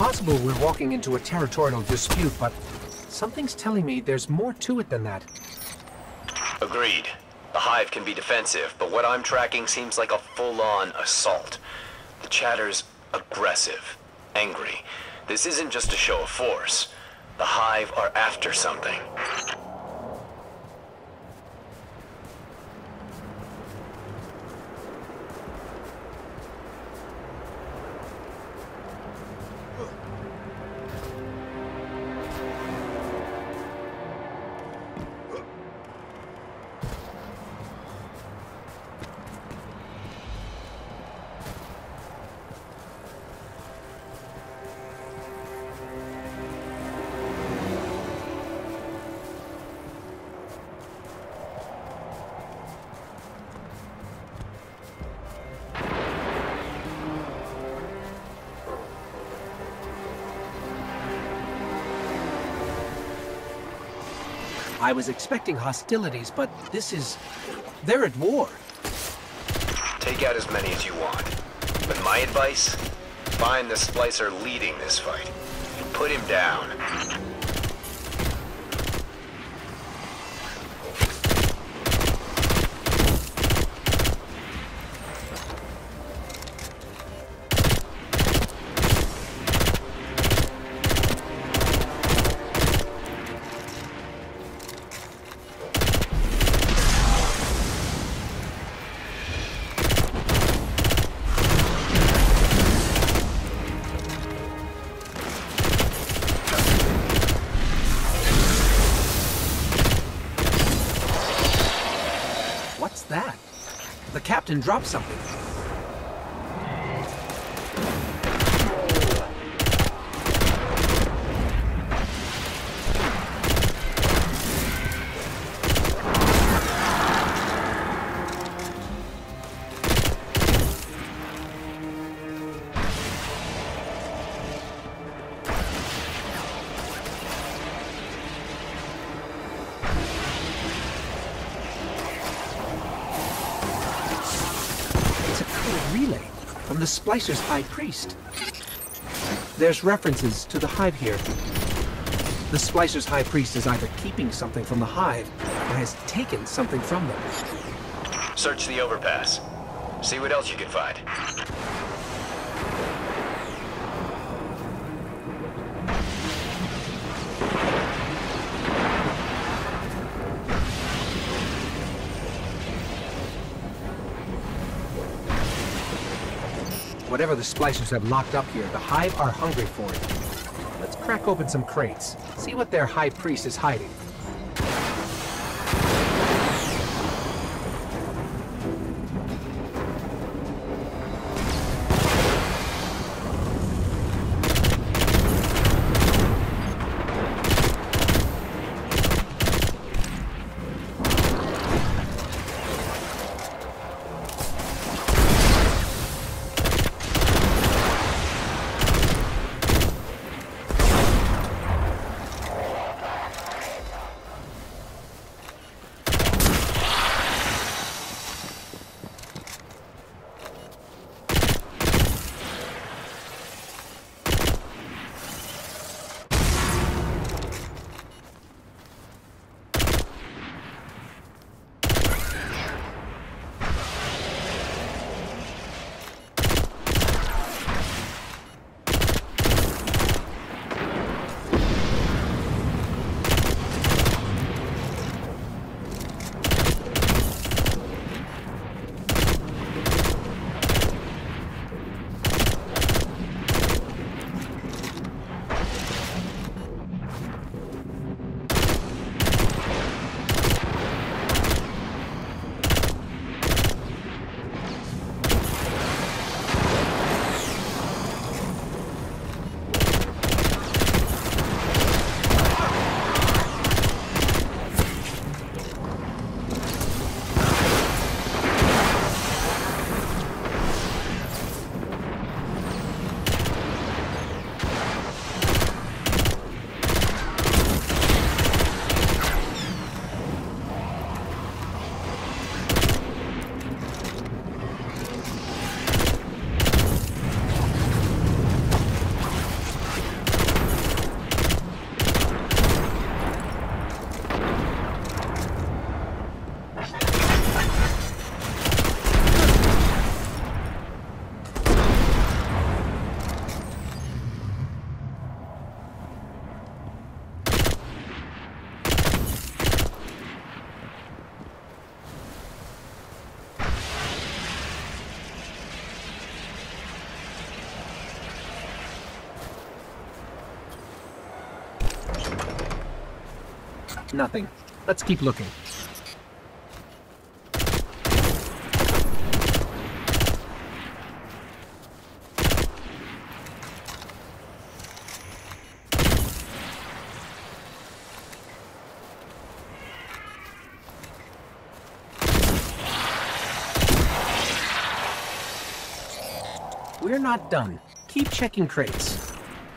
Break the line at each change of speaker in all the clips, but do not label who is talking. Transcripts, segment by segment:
possible we're walking into a territorial dispute, but something's telling me there's more to it than that.
Agreed. The Hive can be defensive, but what I'm tracking seems like a full-on assault. The Chatter's aggressive, angry. This isn't just a show of force. The Hive are after something.
I was expecting hostilities, but this is... they're at war.
Take out as many as you want. But my advice? Find the Splicer leading this fight. Put him down.
What's that? The captain dropped something. Relay from the Splicer's High Priest. There's references to the Hive here. The Splicer's High Priest is either keeping something from the Hive or has taken something from them.
Search the overpass. See what else you can find.
Whatever the Splicers have locked up here, the Hive are hungry for it. Let's crack open some crates, see what their High Priest is hiding. Nothing. Let's keep looking. We're not done. Keep checking crates.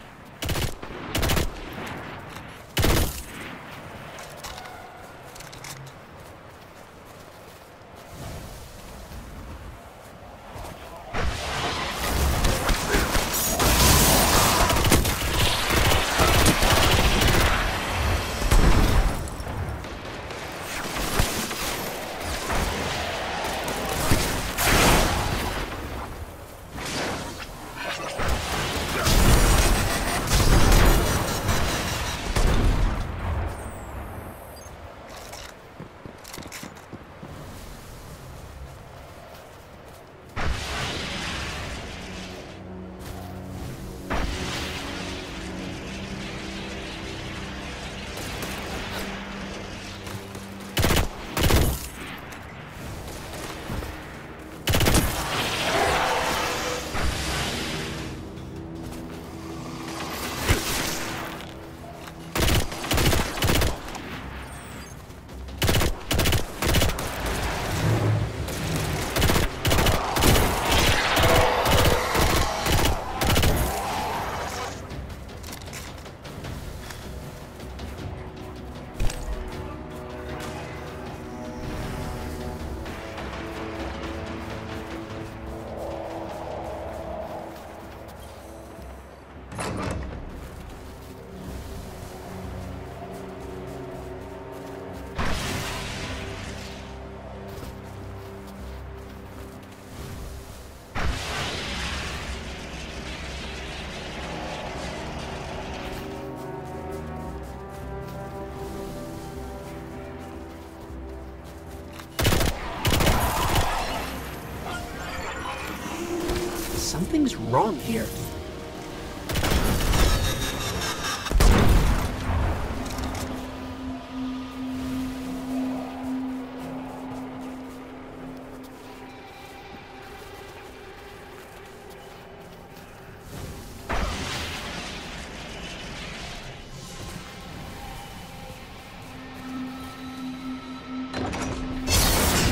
Something's wrong here.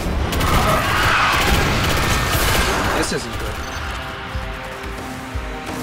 This isn't good.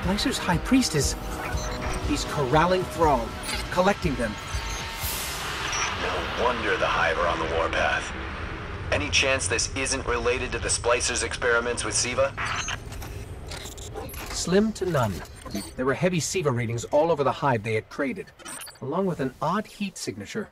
Splicer's High Priest is... He's corralling Thrall, collecting them.
No wonder the Hive are on the warpath. Any chance this isn't related to the Splicers' experiments with Siva?
Slim to none. There were heavy Siva ratings all over the Hive they had created, along with an odd heat signature.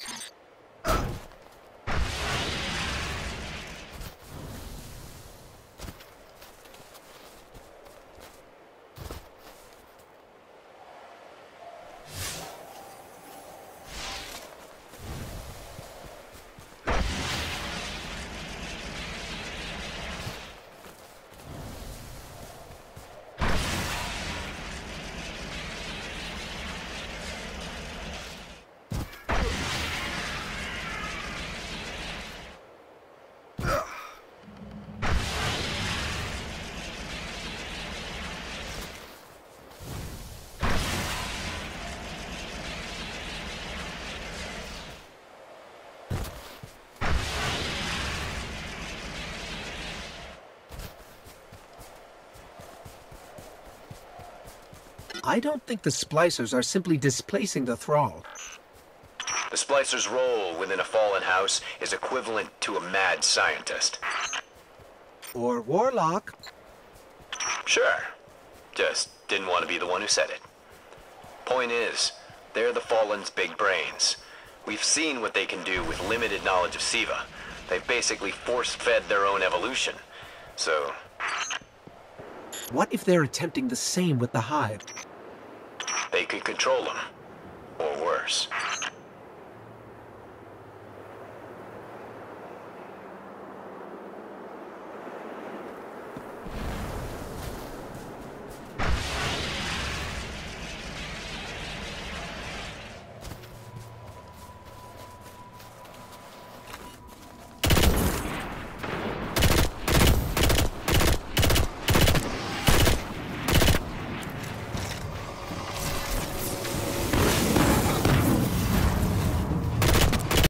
I don't think the Splicers are simply displacing the Thrall.
The Splicer's role within a fallen house is equivalent to a mad scientist.
Or Warlock.
Sure. Just didn't want to be the one who said it. Point is, they're the Fallen's big brains. We've seen what they can do with limited knowledge of Siva. They've basically force-fed their own evolution. So...
What if they're attempting the same with the Hive?
they could control them. Or worse.